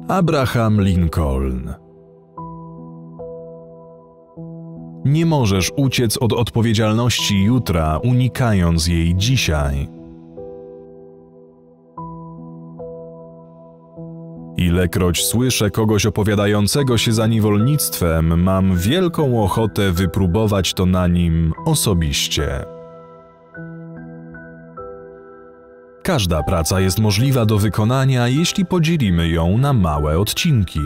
Abraham Lincoln. Nie możesz uciec od odpowiedzialności jutra, unikając jej dzisiaj. Ilekroć słyszę kogoś opowiadającego się za niewolnictwem, mam wielką ochotę wypróbować to na nim osobiście. Każda praca jest możliwa do wykonania, jeśli podzielimy ją na małe odcinki.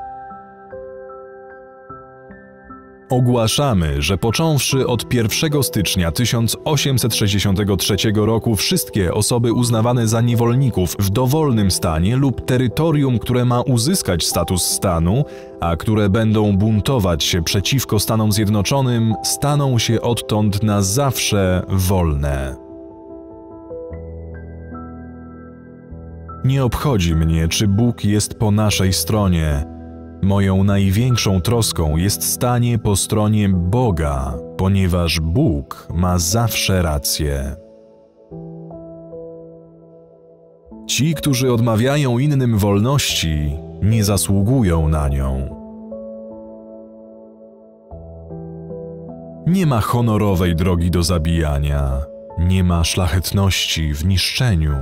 Ogłaszamy, że począwszy od 1 stycznia 1863 roku wszystkie osoby uznawane za niewolników w dowolnym stanie lub terytorium, które ma uzyskać status stanu, a które będą buntować się przeciwko Stanom Zjednoczonym, staną się odtąd na zawsze wolne. Nie obchodzi mnie, czy Bóg jest po naszej stronie. Moją największą troską jest stanie po stronie Boga, ponieważ Bóg ma zawsze rację. Ci, którzy odmawiają innym wolności, nie zasługują na nią. Nie ma honorowej drogi do zabijania, nie ma szlachetności w niszczeniu.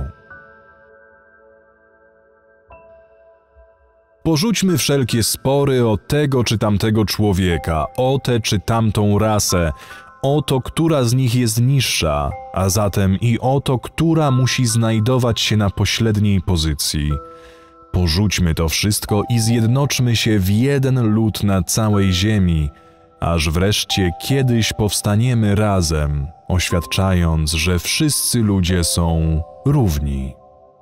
Porzućmy wszelkie spory o tego czy tamtego człowieka, o tę czy tamtą rasę, o to, która z nich jest niższa, a zatem i o to, która musi znajdować się na pośredniej pozycji. Porzućmy to wszystko i zjednoczmy się w jeden lud na całej ziemi, aż wreszcie kiedyś powstaniemy razem, oświadczając, że wszyscy ludzie są równi.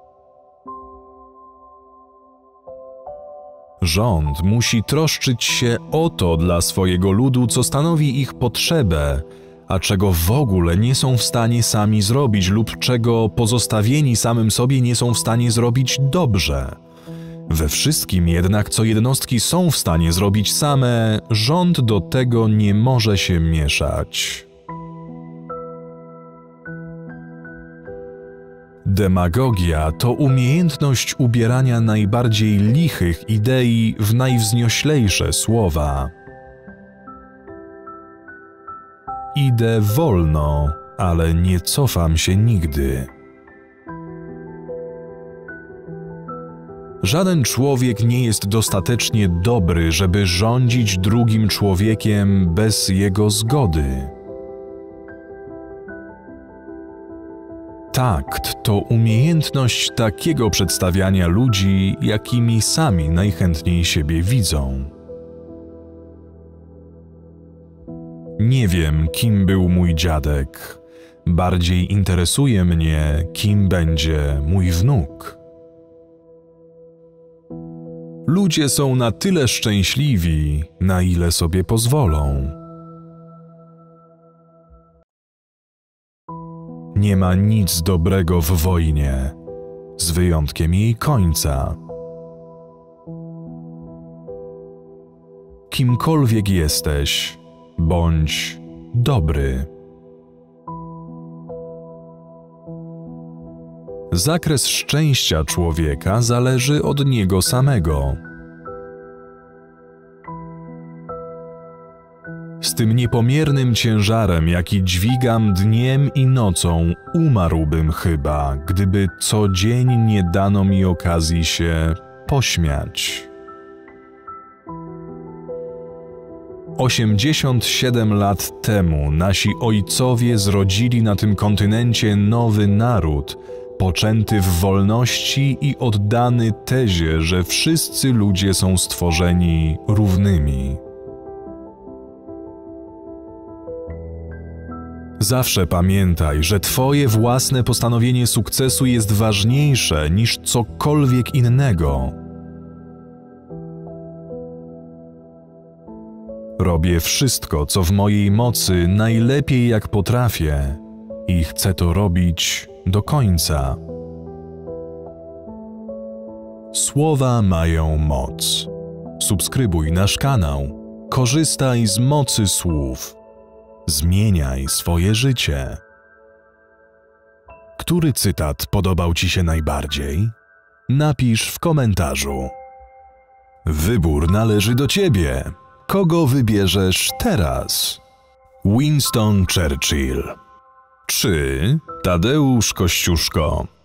Rząd musi troszczyć się o to dla swojego ludu, co stanowi ich potrzebę, a czego w ogóle nie są w stanie sami zrobić lub czego pozostawieni samym sobie nie są w stanie zrobić dobrze. We wszystkim jednak, co jednostki są w stanie zrobić same, rząd do tego nie może się mieszać. Demagogia to umiejętność ubierania najbardziej lichych idei w najwznioślejsze słowa. Idę wolno, ale nie cofam się nigdy. Żaden człowiek nie jest dostatecznie dobry, żeby rządzić drugim człowiekiem bez jego zgody. Takt to umiejętność takiego przedstawiania ludzi, jakimi sami najchętniej siebie widzą. Nie wiem, kim był mój dziadek. Bardziej interesuje mnie, kim będzie mój wnuk. Ludzie są na tyle szczęśliwi, na ile sobie pozwolą. Nie ma nic dobrego w wojnie, z wyjątkiem jej końca. Kimkolwiek jesteś, bądź dobry. Zakres szczęścia człowieka zależy od niego samego. Z tym niepomiernym ciężarem, jaki dźwigam dniem i nocą, umarłbym chyba, gdyby co dzień nie dano mi okazji się pośmiać. 87 lat temu nasi ojcowie zrodzili na tym kontynencie nowy naród, poczęty w wolności i oddany tezie, że wszyscy ludzie są stworzeni równymi. Zawsze pamiętaj, że twoje własne postanowienie sukcesu jest ważniejsze niż cokolwiek innego. Robię wszystko, co w mojej mocy, najlepiej jak potrafię i chcę to robić do końca. Słowa mają moc. Subskrybuj nasz kanał. Korzystaj z mocy słów. Zmieniaj swoje życie. Który cytat podobał ci się najbardziej? Napisz w komentarzu. Wybór należy do ciebie. Kogo wybierzesz teraz? Winston Churchill. Czy Tadeusz Kościuszko?